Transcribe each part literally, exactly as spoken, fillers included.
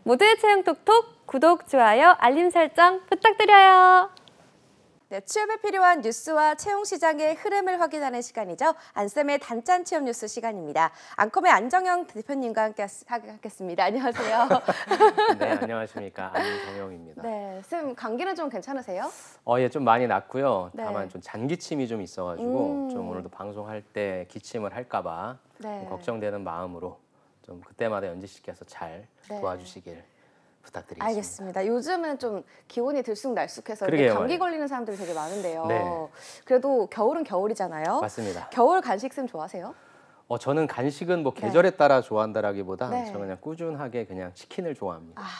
모두의 채용 톡톡 구독, 좋아요, 알림 설정 부탁드려요. 네, 취업에 필요한 뉴스와 채용 시장의 흐름을 확인하는 시간이죠. 안쌤의 단짠 취업 뉴스 시간입니다. 앙컴의 안정영 대표님과 함께 하겠습니다. 안녕하세요. 네, 안녕하십니까. 안정영입니다. 네, 쌤 감기는 좀 괜찮으세요? 어, 예, 좀 많이 났고요. 네. 다만 좀 잔기침이 좀 있어가지고 음. 좀 오늘도 방송할 때 기침을 할까봐 네. 좀 걱정되는 마음으로 좀 그때마다 연지 씨께서 잘 네. 도와주시길 부탁드리겠습니다. 알겠습니다. 요즘은 좀 기온이 들쑥날쑥해서 그러게요, 이렇게 감기 네. 걸리는 사람들이 되게 많은데요. 네. 그래도 겨울은 겨울이잖아요. 맞습니다. 겨울 간식 쌤 좋아하세요? 어, 저는 간식은 뭐 계절에 네. 따라 좋아한다라기보다 네. 저는 그냥 꾸준하게 그냥 치킨을 좋아합니다. 아,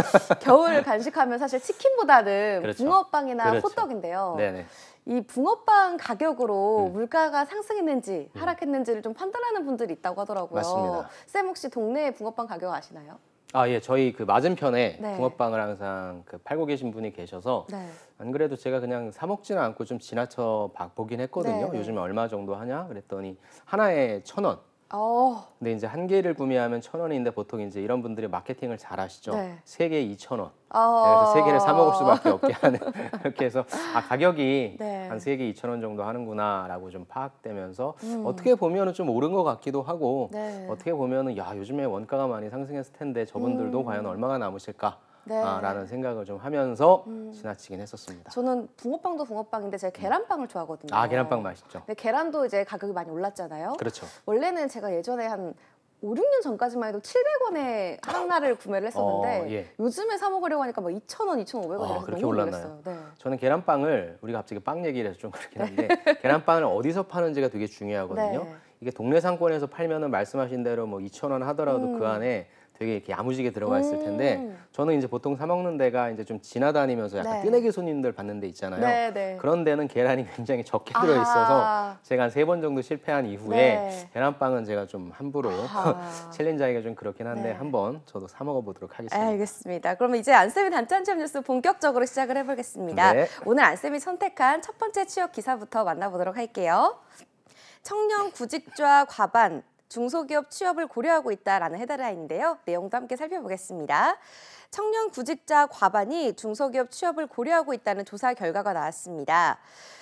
겨울 간식하면 사실 치킨보다는 그렇죠. 붕어빵이나 그렇죠. 호떡인데요. 네네. 이 붕어빵 가격으로 음. 물가가 상승했는지 음. 하락했는지를 좀 판단하는 분들이 있다고 하더라고요. 맞습니다. 쌤 혹시 동네에 붕어빵 가격 아시나요? 아, 예, 저희 그 맞은편에 네. 붕어빵을 항상 그 팔고 계신 분이 계셔서 네. 안 그래도 제가 그냥 사 먹지는 않고 좀 지나쳐 봐- 보긴 했거든요. 네, 네. 요즘에 얼마 정도 하냐 그랬더니 하나에 천 원. 어, 근데 이제 한 개를 구매하면 천 원인데 보통 이제 이런 분들이 마케팅을 잘 하시죠. 네. 세 개에 이천 원. 어... 그래서 세 개를 사 먹을 수밖에 없게 하는 그렇게 해서 아 가격이 네. 한 세 개 이천 원 정도 하는구나라고 좀 파악되면서 음. 어떻게 보면은 좀 오른 것 같기도 하고 네. 어떻게 보면은 야 요즘에 원가가 많이 상승했을 텐데 저분들도 음. 과연 얼마가 남으실까? 네. 아, 라는 생각을 좀 하면서 음. 지나치긴 했었습니다. 저는 붕어빵도 붕어빵인데 제가 계란빵을 좋아하거든요. 아 계란빵 맛있죠. 근데 계란도 이제 가격이 많이 올랐잖아요. 그렇죠. 원래는 제가 예전에 한 오, 육 년 전까지만 해도 칠백 원에 하나를 구매를 했었는데 어, 예. 요즘에 사 먹으려고 하니까 막 이천 원, 이천오백 원 아, 이래서 그렇게 너무 올랐나요? 놀랐어요. 네. 저는 계란빵을 우리가 갑자기 빵 얘기를 해서 좀 그렇긴 한데 계란빵을 어디서 파는지가 되게 중요하거든요. 네. 이게 동네 상권에서 팔면은 말씀하신 대로 뭐 이천 원 하더라도 음. 그 안에 되게 이렇게 야무지게 들어가 있을 텐데 음. 저는 이제 보통 사 먹는 데가 이제 좀 지나다니면서 약간 네. 뜨내기 손님들 받는 데 있잖아요. 네, 네. 그런 데는 계란이 굉장히 적게 아하. 들어 있어서 제가 한 세 번 정도 실패한 이후에 네. 계란빵은 제가 좀 함부로 아하. 챌린저하기가 좀 그렇긴 한데 네. 한번 저도 사 먹어 보도록 하겠습니다. 알겠습니다. 그러면 이제 안쌤의 단짠 취업 뉴스 본격적으로 시작을 해보겠습니다. 네. 오늘 안쌤이 선택한 첫 번째 취업 기사부터 만나보도록 할게요. 청년 구직자 과반, 중소기업 취업을 고려하고 있다라는 헤드라인인데요. 내용도 함께 살펴보겠습니다. 청년 구직자 과반이 중소기업 취업을 고려하고 있다는 조사 결과가 나왔습니다.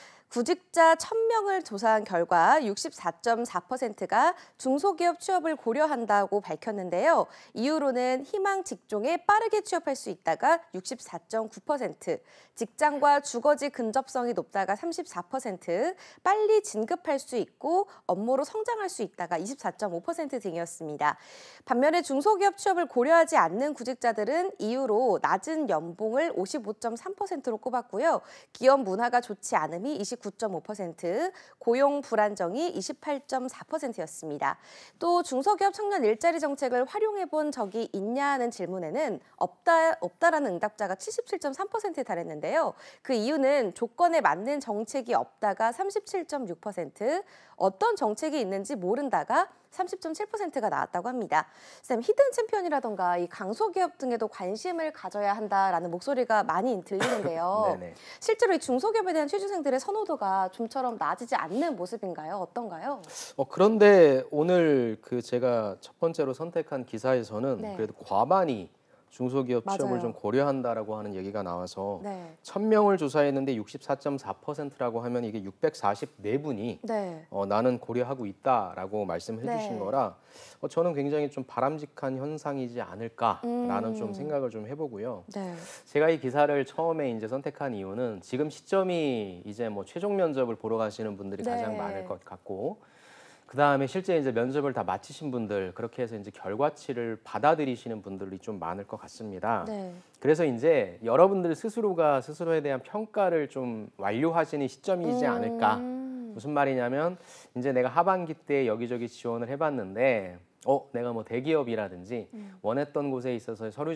구직자 천 명을 조사한 결과 육십사 점 사 퍼센트가 중소기업 취업을 고려한다고 밝혔는데요. 이유로는 희망 직종에 빠르게 취업할 수 있다가 육십사 점 구 퍼센트, 직장과 주거지 근접성이 높다가 삼십사 퍼센트, 빨리 진급할 수 있고 업무로 성장할 수 있다가 이십사 점 오 퍼센트 등이었습니다. 반면에 중소기업 취업을 고려하지 않는 구직자들은 이유로 낮은 연봉을 오십오 점 삼 퍼센트로 꼽았고요. 기업 문화가 좋지 않음이 이십구 점 오 퍼센트, 고용 불안정이 이십팔 점 사 퍼센트였습니다. 또 중소기업 청년 일자리 정책을 활용해 본 적이 있냐는 질문에는 없다, 없다라는 응답자가 칠십칠 점 삼 퍼센트에 달했는데요. 그 이유는 조건에 맞는 정책이 없다가 삼십칠 점 육 퍼센트, 어떤 정책이 있는지 모른다가 삼십 점 칠 퍼센트가 나왔다고 합니다. 쌤, 히든 챔피언이라던가 이 강소기업 등에도 관심을 가져야 한다라는 목소리가 많이 들리는데요. 네네. 실제로 이 중소기업에 대한 취준생들의 선호도가 좀처럼 낮아지지 않는 모습인가요? 어떤가요? 어, 그런데 오늘 그 제가 첫 번째로 선택한 기사에서는 네. 그래도 과반이 중소기업 취업을 맞아요. 좀 고려한다라고 하는 얘기가 나와서 네. 천 명을 조사했는데 육십사 점 사 퍼센트라고 하면 이게 육백사십사 분이 네. 어, 나는 고려하고 있다라고 말씀해 네. 주신 거라 어, 저는 굉장히 좀 바람직한 현상이지 않을까라는 음. 좀 생각을 좀 해보고요. 네. 제가 이 기사를 처음에 이제 선택한 이유는 지금 시점이 이제 뭐 최종 면접을 보러 가시는 분들이 네. 가장 많을 것 같고 그 다음에 실제 이제 면접을 다 마치신 분들 그렇게 해서 이제 결과치를 받아들이시는 분들이 좀 많을 것 같습니다. 네. 그래서 이제 여러분들 스스로가 스스로에 대한 평가를 좀 완료하시는 시점이지 음. 않을까. 무슨 말이냐면 이제 내가 하반기 때 여기저기 지원을 해봤는데 어 내가 뭐 대기업이라든지 음. 원했던 곳에 있어서 서류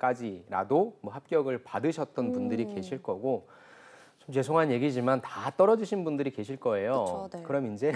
전형까지라도 뭐 합격을 받으셨던 음. 분들이 계실 거고 좀 죄송한 얘기지만 다 떨어지신 분들이 계실 거예요. 그쵸, 네. 그럼 이제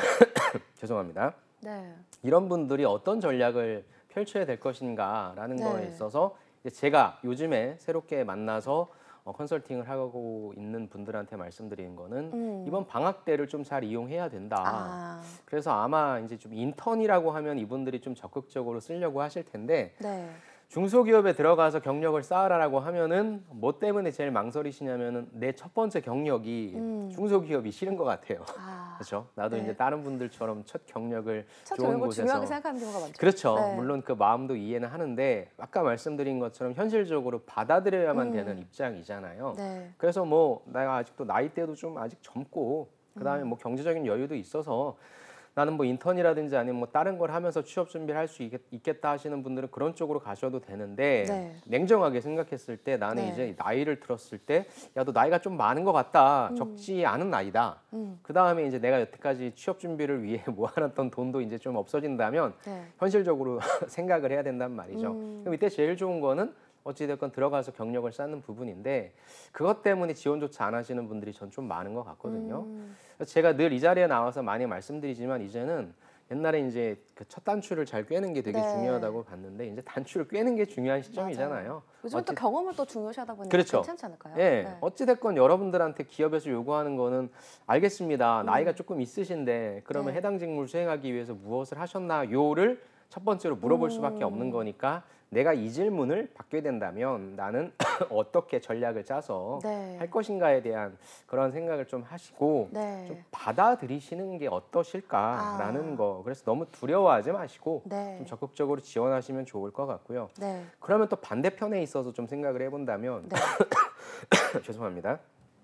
죄송합니다. 네. 이런 분들이 어떤 전략을 펼쳐야 될 것인가라는 네. 거에 있어서 이제 제가 요즘에 새롭게 만나서 어, 컨설팅을 하고 있는 분들한테 말씀드리는 거는 음. 이번 방학 때를 좀 잘 이용해야 된다. 아. 그래서 아마 이제 좀 인턴이라고 하면 이분들이 좀 적극적으로 쓰려고 하실 텐데 네. 중소기업에 들어가서 경력을 쌓으라고 하면은 뭐 때문에 제일 망설이시냐면은 내 첫 번째 경력이 음. 중소기업이 싫은 것 같아요. 아, 그렇죠? 나도 네. 이제 다른 분들처럼 첫 경력을 첫 좋은 경력을 곳에서 중요하게 생각하는 경우가 많죠. 그렇죠. 네. 물론 그 마음도 이해는 하는데 아까 말씀드린 것처럼 현실적으로 받아들여야만 음. 되는 입장이잖아요. 네. 그래서 뭐 내가 아직도 나이대도 좀 아직 젊고 그다음에 음. 뭐 경제적인 여유도 있어서 나는 뭐 인턴이라든지 아니면 뭐 다른 걸 하면서 취업 준비를 할 수 있겠다 하시는 분들은 그런 쪽으로 가셔도 되는데 네. 냉정하게 생각했을 때 나는 네. 이제 나이를 들었을 때 야, 너 나이가 좀 많은 것 같다. 음. 적지 않은 나이다. 음. 그 다음에 이제 내가 여태까지 취업 준비를 위해 모아놨던 돈도 이제 좀 없어진다면 네. 현실적으로 생각을 해야 된단 말이죠. 음. 그럼 이때 제일 좋은 거는 어찌됐건 들어가서 경력을 쌓는 부분인데 그것 때문에 지원조차 안 하시는 분들이 전 좀 많은 것 같거든요. 음. 제가 늘 이 자리에 나와서 많이 말씀드리지만 이제는 옛날에 이제 그 첫 단추를 잘 꿰는 게 되게 네. 중요하다고 봤는데 이제 단추를 꿰는 게 중요한 시점이잖아요. 요즘 또 어찌- 경험을 또 중요시하다 보니까 그렇죠. 괜찮지 않을까요? 예, 네. 어찌됐건 여러분들한테 기업에서 요구하는 거는 알겠습니다. 음. 나이가 조금 있으신데 그러면 네. 해당 직무를 수행하기 위해서 무엇을 하셨나요를 첫 번째로 물어볼 음. 수밖에 없는 거니까 내가 이 질문을 받게 된다면 나는 어떻게 전략을 짜서 네. 할 것인가에 대한 그런 생각을 좀 하시고 네. 좀 받아들이시는 게 어떠실까라는 아. 거. 그래서 너무 두려워하지 마시고 네. 좀 적극적으로 지원하시면 좋을 것 같고요. 네. 그러면 또 반대편에 있어서 좀 생각을 해본다면 네. 죄송합니다.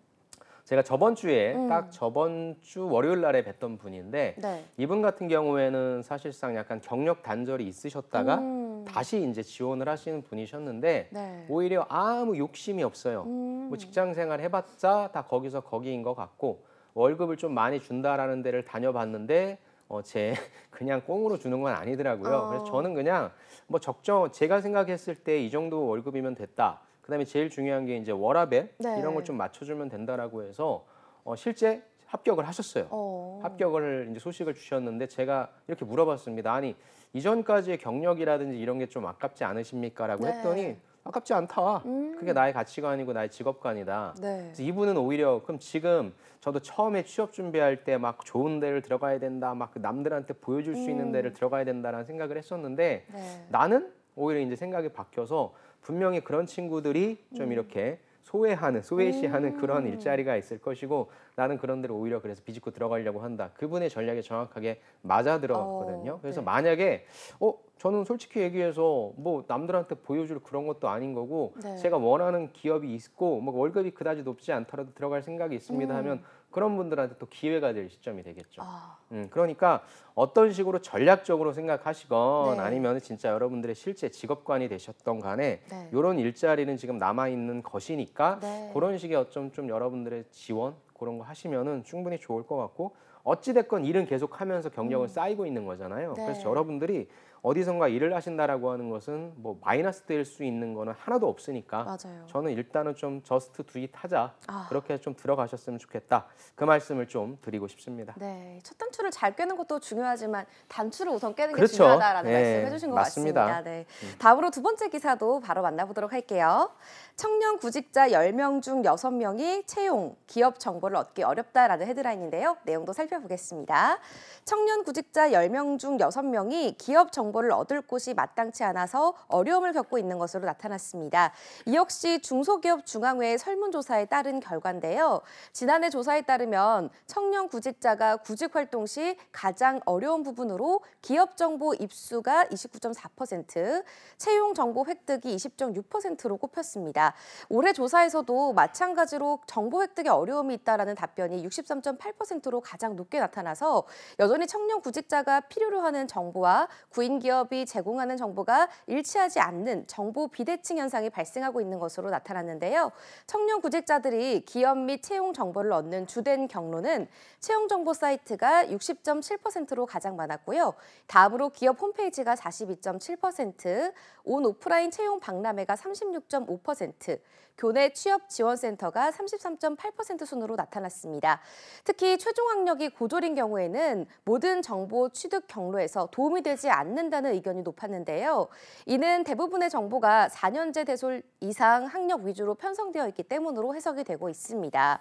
제가 저번 주에 음. 딱 저번 주 월요일 날에 뵀던 분인데 네. 이분 같은 경우에는 사실상 약간 경력 단절이 있으셨다가 음. 다시 이제 지원을 하시는 분이셨는데 네. 오히려 아무 욕심이 없어요. 음. 뭐 직장 생활 해봤자 다 거기서 거기인 것 같고 월급을 좀 많이 준다라는 데를 다녀봤는데 어, 제 그냥 꽁으로 주는 건 아니더라고요. 어. 그래서 저는 그냥 뭐 적정 제가 생각했을 때 이 정도 월급이면 됐다. 그다음에 제일 중요한 게 이제 워라밸 네. 이런 걸 좀 맞춰주면 된다라고 해서 어, 실제 합격을 하셨어요. 어. 합격을 이제 소식을 주셨는데 제가 이렇게 물어봤습니다. 아니 이전까지의 경력이라든지 이런 게 좀 아깝지 않으십니까?라고 네. 했더니 아깝지 않다. 음. 그게 나의 가치관이고 나의 직업관이다. 네. 그래서 이분은 오히려 그럼 지금 저도 처음에 취업 준비할 때 막 좋은 데를 들어가야 된다, 막 남들한테 보여줄 수 있는 음. 데를 들어가야 된다라는 생각을 했었는데 네. 나는 오히려 이제 생각이 바뀌어서 분명히 그런 친구들이 좀 음. 이렇게 소외하는, 소외시하는 음. 그런 일자리가 있을 것이고 나는 그런 데를 오히려 그래서 비집고 들어가려고 한다. 그분의 전략에 정확하게 맞아 들어갔거든요. 어, 그래서 네. 만약에 어 저는 솔직히 얘기해서 뭐 남들한테 보여줄 그런 것도 아닌 거고 네. 제가 원하는 기업이 있고 뭐 월급이 그다지 높지 않더라도 들어갈 생각이 있습니다 음. 하면 그런 분들한테 또 기회가 될 시점이 되겠죠. 아. 음, 그러니까 어떤 식으로 전략적으로 생각하시건 네. 아니면 진짜 여러분들의 실제 직업관이 되셨던 간에 네. 이런 일자리는 지금 남아 있는 것이니까 네. 그런 식의 어쩜 좀 여러분들의 지원 그런 거 하시면은 충분히 좋을 것 같고 어찌 됐건 일은 계속 하면서 경력은 음. 쌓이고 있는 거잖아요. 네. 그래서 여러분들이 어디선가 일을 하신다라고 하는 것은 뭐 마이너스 될 수 있는 거는 하나도 없으니까 맞아요. 저는 일단은 좀 저스트 두잇 하자 아. 그렇게 좀 들어가셨으면 좋겠다 그 말씀을 좀 드리고 싶습니다. 네, 첫 단추를 잘 꿰는 것도 중요하지만 단추를 우선 깨는 게 그렇죠. 중요하다라는 네, 말씀을 해주신 것 맞습니다. 음. 같습니다. 네. 다음으로 두 번째 기사도 바로 만나보도록 할게요. 청년 구직자 열 명 중 여섯 명이 채용, 기업 정보를 얻기 어렵다라는 헤드라인인데요. 내용도 살펴보겠습니다. 청년 구직자 열 명 중 여섯 명이 기업 정보를 얻을 곳이 마땅치 않아서 어려움을 겪고 있는 것으로 나타났습니다. 이 역시 중소기업 중앙회 설문조사에 따른 결과인데요. 지난해 조사에 따르면 청년 구직자가 구직 활동 시 가장 어려운 부분으로 기업 정보 입수가 이십구 점 사 퍼센트, 채용 정보 획득이 이십 점 육 퍼센트로 꼽혔습니다. 올해 조사에서도 마찬가지로 정보 획득에 어려움이 있다라는 답변이 육십삼 점 팔 퍼센트로 가장 높게 나타나서 여전히 청년 구직자가 필요로 하는 정보와 구인 기업이 제공하는 정보가 일치하지 않는 정보 비대칭 현상이 발생하고 있는 것으로 나타났는데요. 청년 구직자들이 기업 및 채용 정보를 얻는 주된 경로는 채용 정보 사이트가 육십 점 칠 퍼센트로 가장 많았고요. 다음으로 기업 홈페이지가 사십이 점 칠 퍼센트, 온 오프라인 채용 박람회가 삼십육 점 오 퍼센트, 교내 취업 지원센터가 삼십삼 점 팔 퍼센트 순으로 나타났습니다. 특히 최종 학력이 고졸인 경우에는 모든 정보 취득 경로에서 도움이 되지 않는다. 된다는 의견이 높았는데요. 이는 대부분의 정보가 사 년제 대졸 이상 학력 위주로 편성되어 있기 때문으로 해석이 되고 있습니다.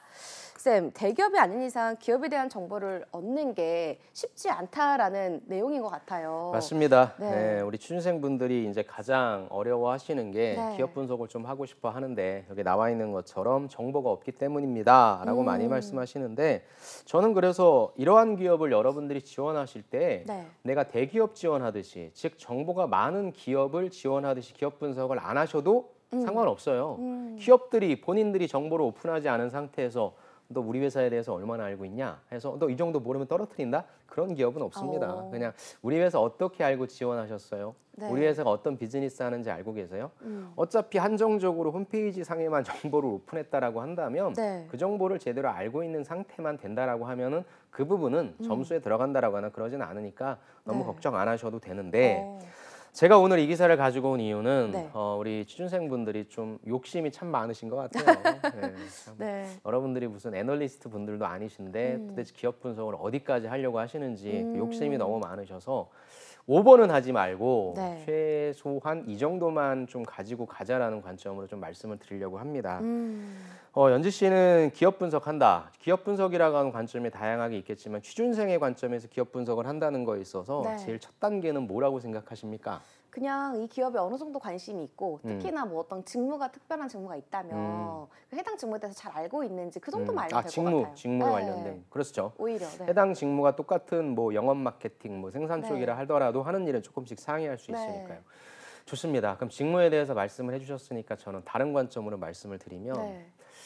쌤, 대기업이 아닌 이상 기업에 대한 정보를 얻는 게 쉽지 않다라는 내용인 것 같아요. 맞습니다. 네. 네, 우리 취준생분들이 이제 가장 어려워하시는 게 네. 기업 분석을 좀 하고 싶어 하는데 여기 나와 있는 것처럼 정보가 없기 때문입니다라고 음. 많이 말씀하시는데 저는 그래서 이러한 기업을 여러분들이 지원하실 때 네. 내가 대기업 지원하듯이 즉 정보가 많은 기업을 지원하듯이 기업 분석을 안 하셔도 음. 상관없어요. 음. 기업들이 본인들이 정보를 오픈하지 않은 상태에서 너 우리 회사에 대해서 얼마나 알고 있냐 해서 너 이 정도 모르면 떨어뜨린다? 그런 기업은 없습니다. 어. 그냥 우리 회사 어떻게 알고 지원하셨어요? 네. 우리 회사가 어떤 비즈니스 하는지 알고 계세요? 음. 어차피 한정적으로 홈페이지 상에만 정보를 오픈했다라고 한다면 네. 그 정보를 제대로 알고 있는 상태만 된다라고 하면은 그 부분은 음. 점수에 들어간다라고 하나 그러지는 않으니까 너무 네. 걱정 안 하셔도 되는데 어. 제가 오늘 이 기사를 가지고 온 이유는 네. 어, 우리 취준생분들이 좀 욕심이 참 많으신 것 같아요. 네, 참. 네. 여러분들이 무슨 애널리스트 분들도 아니신데 음. 도대체 기업 분석을 어디까지 하려고 하시는지 음. 욕심이 너무 많으셔서 오 번은 하지 말고 네. 최소한 이 정도만 좀 가지고 가자라는 관점으로 좀 말씀을 드리려고 합니다. 음. 어, 연지 씨는 기업 분석한다. 기업 분석이라고 하는 관점이 다양하게 있겠지만 취준생의 관점에서 기업 분석을 한다는 거에 있어서 네. 제일 첫 단계는 뭐라고 생각하십니까? 그냥 이 기업에 어느 정도 관심이 있고 특히나 뭐 어떤 직무가 특별한 직무가 있다면 음. 그 해당 직무에 대해서 잘 알고 있는지 그 정도만 음, 알면 아, 될 것 직무, 같아요. 직무에 네. 관련된. 그렇죠. 오히려 네. 해당 직무가 똑같은 뭐 영업 마케팅, 뭐 생산 네. 쪽이라 하더라도 하는 일은 조금씩 상이할 수 네. 있으니까요. 좋습니다. 그럼 직무에 대해서 말씀을 해주셨으니까 저는 다른 관점으로 말씀을 드리면 네.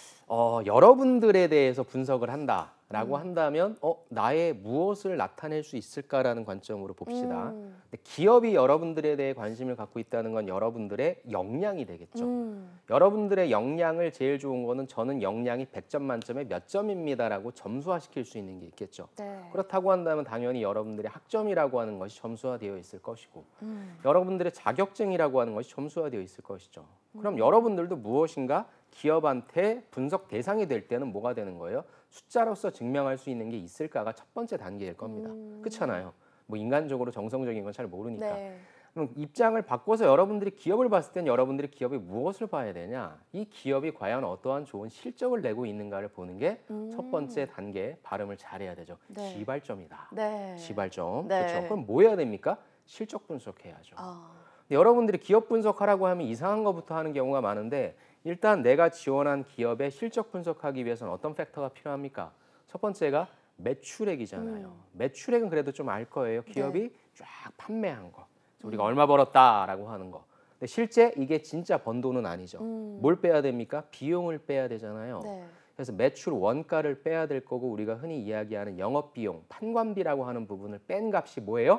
어, 여러분들에 대해서 분석을 한다라고 음. 한다면 어, 나의 무엇을 나타낼 수 있을까라는 관점으로 봅시다. 음. 근데 기업이 여러분들에 대해 관심을 갖고 있다는 건 여러분들의 역량이 되겠죠. 음. 여러분들의 역량을 제일 좋은 거는 저는 역량이 백 점 만점에 몇 점입니다라고 점수화시킬 수 있는 게 있겠죠. 네. 그렇다고 한다면 당연히 여러분들의 학점이라고 하는 것이 점수화되어 있을 것이고 음. 여러분들의 자격증이라고 하는 것이 점수화되어 있을 것이죠. 그럼 음. 여러분들도 무엇인가 기업한테 분석 대상이 될 때는 뭐가 되는 거예요? 숫자로서 증명할 수 있는 게 있을까가 첫 번째 단계일 겁니다. 음. 그렇잖아요. 뭐 인간적으로 정성적인 건 잘 모르니까. 네. 그럼 입장을 바꿔서 여러분들이 기업을 봤을 땐 여러분들이 기업이 무엇을 봐야 되냐? 이 기업이 과연 어떠한 좋은 실적을 내고 있는가를 보는 게 첫 음. 번째 단계 발음을 잘해야 되죠. 네. 지발점이다. 네. 지발점. 네. 그렇죠. 그럼 뭐 해야 됩니까? 실적 분석해야죠. 아. 근데 여러분들이 기업 분석하라고 하면 이상한 것부터 하는 경우가 많은데 일단 내가 지원한 기업의 실적 분석하기 위해서는 어떤 팩터가 필요합니까? 첫 번째가 매출액이잖아요. 음. 매출액은 그래도 좀 알 거예요. 기업이 네. 쫙 판매한 거. 우리가 음. 얼마 벌었다라고 하는 거. 근데 실제 이게 진짜 번 돈은 아니죠. 음. 뭘 빼야 됩니까? 비용을 빼야 되잖아요. 네. 그래서 매출 원가를 빼야 될 거고 우리가 흔히 이야기하는 영업비용, 판관비라고 하는 부분을 뺀 값이 뭐예요?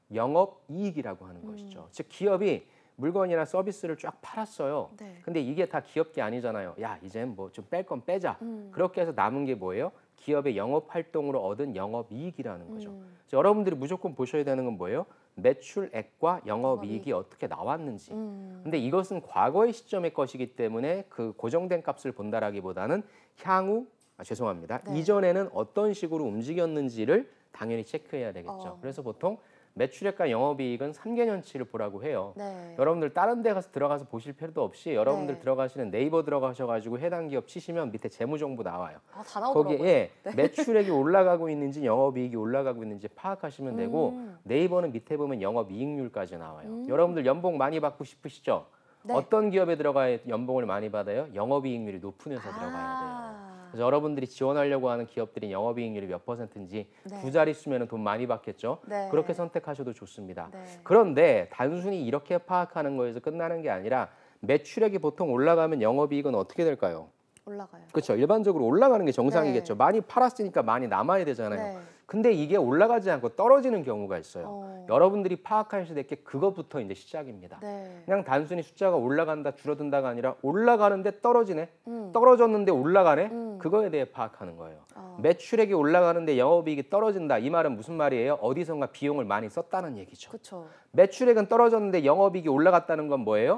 영업이익이라고 하는 음. 것이죠. 즉 기업이 물건이나 서비스를 쫙 팔았어요. 네. 근데 이게 다 기업 게 아니잖아요. 야, 이젠 뭐 좀 뺄 건 빼자. 음. 그렇게 해서 남은 게 뭐예요? 기업의 영업 활동으로 얻은 영업이익이라는 거죠. 음. 그래서 여러분들이 무조건 보셔야 되는 건 뭐예요? 매출액과 영업이익이 어떻게 나왔는지. 음. 근데 이것은 과거의 시점의 것이기 때문에 그 고정된 값을 본다라기보다는 향후, 아, 죄송합니다. 네. 이전에는 어떤 식으로 움직였는지를 당연히 체크해야 되겠죠. 어. 그래서 보통 매출액과 영업이익은 삼 개년치를 보라고 해요. 네. 여러분들 다른 데 가서 들어가서 보실 필요도 없이 여러분들 네. 들어가시는 네이버 들어가셔가지고 해당 기업 치시면 밑에 재무정보 나와요. 아, 다 나오더라고요. 거기에 매출액이 올라가고 있는지 영업이익이 올라가고 있는지 파악하시면 되고 음. 네이버는 밑에 보면 영업이익률까지 나와요. 음. 여러분들 연봉 많이 받고 싶으시죠? 네. 어떤 기업에 들어가야 연봉을 많이 받아요? 영업이익률이 높은 회사 들어가야 돼요. 아. 그래서 여러분들이 지원하려고 하는 기업들이 영업이익률이 몇 퍼센트인지 네. 두 자릿수면 돈 많이 받겠죠. 네. 그렇게 선택하셔도 좋습니다. 네. 그런데 단순히 이렇게 파악하는 거에서 끝나는 게 아니라 매출액이 보통 올라가면 영업이익은 어떻게 될까요? 올라가요. 그렇죠. 일반적으로 올라가는 게 정상이겠죠. 네. 많이 팔았으니까 많이 남아야 되잖아요. 네. 근데 이게 올라가지 않고 떨어지는 경우가 있어요. 어. 여러분들이 파악하셔야 될 게 그것부터 이제 시작입니다. 네. 그냥 단순히 숫자가 올라간다 줄어든다가 아니라 올라가는데 떨어지네. 음. 떨어졌는데 올라가네. 음. 그거에 대해 파악하는 거예요. 어. 매출액이 올라가는데 영업이익이 떨어진다. 이 말은 무슨 말이에요? 어디선가 비용을 많이 썼다는 얘기죠. 그렇죠. 매출액은 떨어졌는데 영업이익이 올라갔다는 건 뭐예요?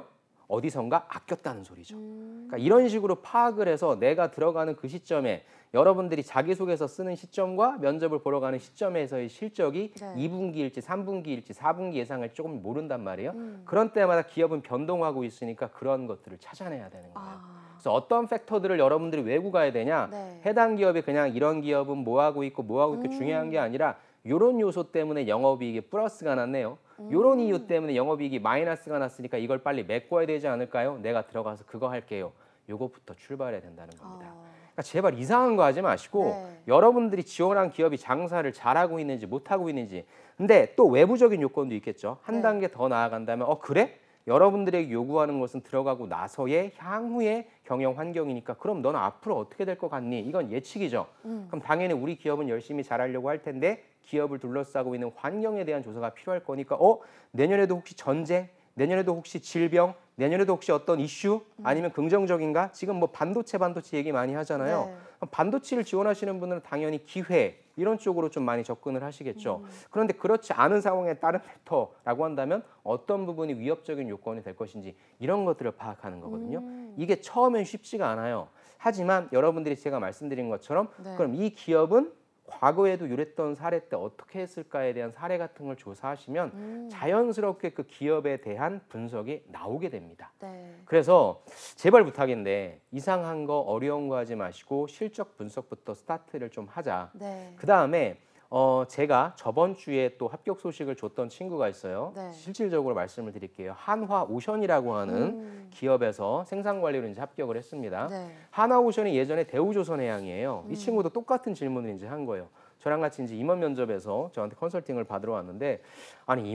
어디선가 아꼈다는 소리죠. 음. 그러니까 이런 식으로 파악을 해서 내가 들어가는 그 시점에 여러분들이 자기소개서 쓰는 시점과 면접을 보러 가는 시점에서의 실적이 네. 이 분기일지 삼 분기일지 사 분기 예상을 조금 모른단 말이에요. 음. 그런 때마다 기업은 변동하고 있으니까 그런 것들을 찾아내야 되는 거예요. 아. 그래서 어떤 팩터들을 여러분들이 외고 가야 되냐? 네. 해당 기업이 그냥 이런 기업은 뭐 하고 있고 뭐 하고 있고 음. 중요한 게 아니라 이런 요소 때문에 영업이익이 플러스가 났네요. 이런 이유 때문에 영업이익이 마이너스가 났으니까 이걸 빨리 메꿔야 되지 않을까요? 내가 들어가서 그거 할게요. 요거부터 출발해야 된다는 겁니다. 아. 그러니까 제발 이상한 거 하지 마시고 네. 여러분들이 지원한 기업이 장사를 잘하고 있는지 못하고 있는지. 근데 또 외부적인 요건도 있겠죠. 한 네. 단계 더 나아간다면 어 그래? 여러분들에게 요구하는 것은 들어가고 나서의 향후의 경영 환경이니까 그럼 너는 앞으로 어떻게 될 것 같니? 이건 예측이죠. 음. 그럼 당연히 우리 기업은 열심히 잘하려고 할 텐데 기업을 둘러싸고 있는 환경에 대한 조사가 필요할 거니까 어? 내년에도 혹시 전쟁? 내년에도 혹시 질병? 내년에도 혹시 어떤 이슈? 아니면 긍정적인가? 지금 뭐 반도체 반도체 얘기 많이 하잖아요. 네. 그럼 반도체를 지원하시는 분들은 당연히 기회 이런 쪽으로 좀 많이 접근을 하시겠죠. 음. 그런데 그렇지 않은 상황에 따른 팩터라고 한다면 어떤 부분이 위협적인 요건이 될 것인지 이런 것들을 파악하는 거거든요. 음. 이게 처음엔 쉽지가 않아요. 하지만 여러분들이 제가 말씀드린 것처럼 네. 그럼 이 기업은 과거에도 이랬던 사례 때 어떻게 했을까에 대한 사례 같은 걸 조사하시면 음. 자연스럽게 그 기업에 대한 분석이 나오게 됩니다. 네. 그래서 제발 부탁인데 이상한 거 어려운 거 하지 마시고 실적 분석부터 스타트를 좀 하자. 네. 그 다음에 어 제가 저번 주에 또 합격 소식을 줬던 친구가 있어요. 네. 실질적으로 말씀을 드릴게요. 한화오션이라고 하는 음. 기업에서 생산관리로 이제 합격을 했습니다. 네. 한화오션이 예전에 대우조선해양이에요. 음. 이 친구도 똑같은 질문을 이제 한 거예요. 저랑 같이 이제 임원 면접에서 저한테 컨설팅을 받으러 왔는데 아니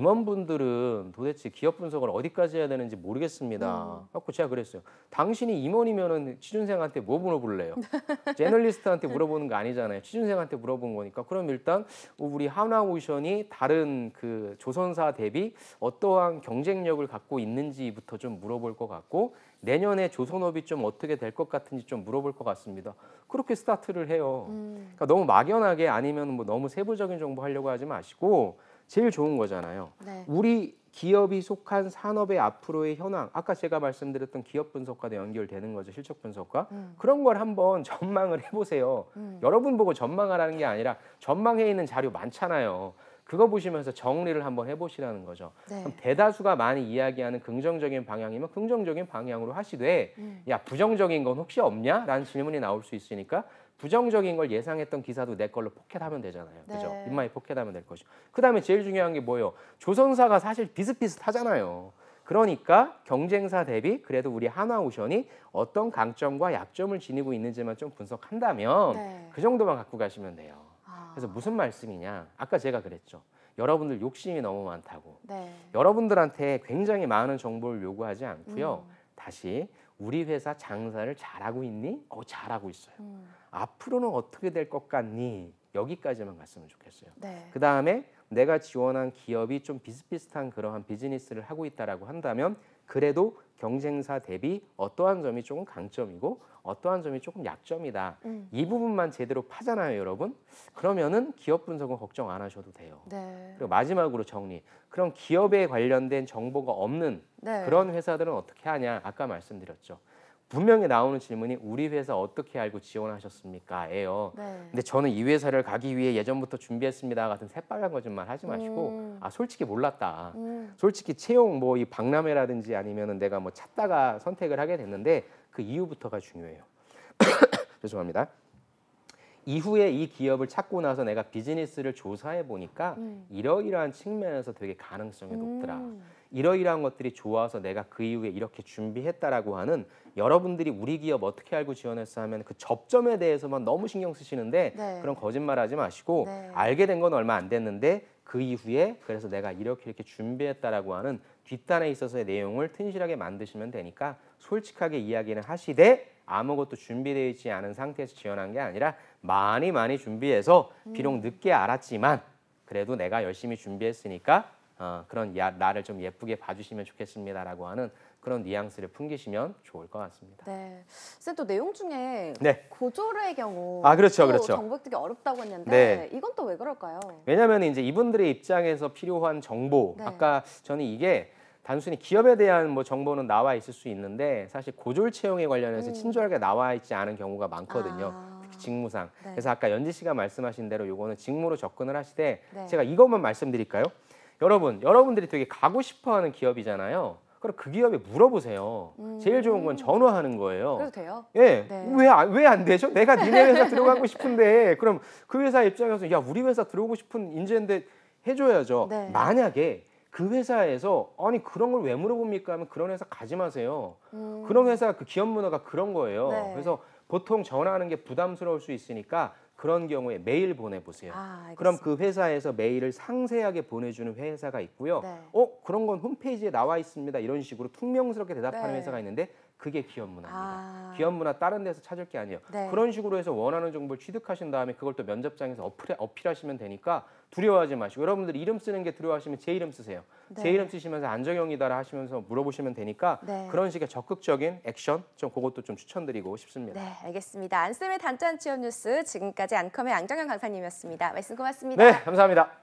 임원분들은 도대체 기업 분석을 어디까지 해야 되는지 모르겠습니다. 음. 그래서 제가 그랬어요. 당신이 임원이면은 취준생한테 뭐 물어볼래요? 제널리스트한테 물어보는 거 아니잖아요. 취준생한테 물어본 거니까. 그럼 일단 우리 한화오션이 다른 그 조선사 대비 어떠한 경쟁력을 갖고 있는지부터 좀 물어볼 것 같고 내년에 조선업이 좀 어떻게 될 것 같은지 좀 물어볼 것 같습니다. 그렇게 스타트를 해요. 음. 그러니까 너무 막연하게 아니면 뭐 너무 세부적인 정보 하려고 하지 마시고 제일 좋은 거잖아요. 네. 우리 기업이 속한 산업의 앞으로의 현황, 아까 제가 말씀드렸던 기업 분석과도 연결되는 거죠. 실적 분석과. 음. 그런 걸 한번 전망을 해보세요. 음. 여러분 보고 전망하라는 게 아니라 전망해 있는 자료 많잖아요. 그거 보시면서 정리를 한번 해보시라는 거죠. 네. 그럼 대다수가 많이 이야기하는 긍정적인 방향이면 긍정적인 방향으로 하시되 음. 야 부정적인 건 혹시 없냐? 라는 질문이 나올 수 있으니까 부정적인 걸 예상했던 기사도 내 걸로 포켓하면 되잖아요. 그죠? 네. 입마에 포켓하면 될 것이고. 그다음에 제일 중요한 게 뭐예요? 조선사가 사실 비슷비슷하잖아요. 그러니까 경쟁사 대비 그래도 우리 한화오션이 어떤 강점과 약점을 지니고 있는지만 좀 분석한다면 네. 그 정도만 갖고 가시면 돼요. 아. 그래서 무슨 말씀이냐? 아까 제가 그랬죠. 여러분들 욕심이 너무 많다고. 네. 여러분들한테 굉장히 많은 정보를 요구하지 않고요. 음. 다시 우리 회사 장사를 잘하고 있니? 어, 잘하고 있어요. 음. 앞으로는 어떻게 될 것 같니? 여기까지만 갔으면 좋겠어요. 네. 그 다음에 내가 지원한 기업이 좀 비슷비슷한 그러한 비즈니스를 하고 있다라고 한다면 그래도 경쟁사 대비 어떠한 점이 조금 강점이고 어떠한 점이 조금 약점이다. 음. 이 부분만 제대로 파잖아요, 여러분. 그러면은 기업 분석은 걱정 안 하셔도 돼요. 네. 그리고 마지막으로 정리. 그럼 기업에 관련된 정보가 없는 네. 그런 회사들은 어떻게 하냐? 아까 말씀드렸죠. 분명히 나오는 질문이 우리 회사 어떻게 알고 지원하셨습니까? 예요. 네. 근데 저는 이 회사를 가기 위해 예전부터 준비했습니다 같은 새빨간 거짓말 하지 마시고 음. 아 솔직히 몰랐다. 음. 솔직히 채용 뭐 이 박람회라든지 아니면은 내가 뭐 찾다가 선택을 하게 됐는데 그 이유부터가 중요해요. 죄송합니다. 이후에 이 기업을 찾고 나서 내가 비즈니스를 조사해 보니까 음. 이러이러한 측면에서 되게 가능성이 높더라. 음. 이러이러한 것들이 좋아서 내가 그 이후에 이렇게 준비했다라고 하는 여러분들이 우리 기업 어떻게 알고 지원했어 하면 그 접점에 대해서만 너무 신경 쓰시는데 네. 그런 거짓말하지 마시고 네. 알게 된 건 얼마 안 됐는데 그 이후에 그래서 내가 이렇게 이렇게 준비했다라고 하는 뒷단에 있어서의 내용을 튼실하게 만드시면 되니까 솔직하게 이야기는 하시되 아무것도 준비되어 있지 않은 상태에서 지원한 게 아니라 많이 많이 준비해서 비록 늦게 알았지만 그래도 내가 열심히 준비했으니까 어, 그런 야, 나를 좀 예쁘게 봐주시면 좋겠습니다라고 하는 그런 뉘앙스를 풍기시면 좋을 것 같습니다. 네. 쌤 또 내용 중에 네. 고졸의 경우 아, 그렇죠, 또 그렇죠. 정보획득이 어렵다고 했는데 네. 이건 또 왜 그럴까요? 왜냐하면 이제 이분들의 입장에서 필요한 정보 네. 아까 저는 이게 단순히 기업에 대한 뭐 정보는 나와 있을 수 있는데 사실 고졸 채용에 관련해서 음. 친절하게 나와 있지 않은 경우가 많거든요. 아. 특히 직무상. 네. 그래서 아까 연지 씨가 말씀하신 대로 요거는 직무로 접근을 하시되 네. 제가 이것만 말씀드릴까요? 여러분, 여러분들이 되게 가고 싶어하는 기업이잖아요. 그럼 그 기업에 물어보세요. 음. 제일 좋은 건 전화하는 거예요. 그래도 돼요? 예, 네. 왜 왜 안 되죠? 내가 니네 회사 들어가고 싶은데 그럼 그 회사 입장에서 야 우리 회사 들어오고 싶은 인재인데 해줘야죠. 네. 만약에 그 회사에서 아니 그런 걸 왜 물어봅니까 하면 그런 회사 가지 마세요. 음. 그런 회사 그 기업 문화가 그런 거예요. 네. 그래서 보통 전화하는 게 부담스러울 수 있으니까 그런 경우에 메일 보내보세요. 아, 그럼 알겠습니다. 그 회사에서 메일을 상세하게 보내주는 회사가 있고요. 네. 어 그런 건 홈페이지에 나와 있습니다. 이런 식으로 퉁명스럽게 대답하는 네. 회사가 있는데 그게 기업 문화입니다. 아. 기업 문화 다른 데서 찾을 게 아니에요. 네. 그런 식으로 해서 원하는 정보를 취득하신 다음에 그걸 또 면접장에서 어필, 어필하시면 되니까 두려워하지 마시고 여러분들 이름 쓰는 게 두려워하시면 제 이름 쓰세요. 네. 제 이름 쓰시면서 안정형이다라 하시면서 물어보시면 되니까 네. 그런 식의 적극적인 액션 좀 그것도 좀 추천드리고 싶습니다. 네, 알겠습니다. 안쌤의 단짠 취업 뉴스 지금까지 안컴의 안정현 강사님이었습니다. 말씀 고맙습니다. 네, 감사합니다.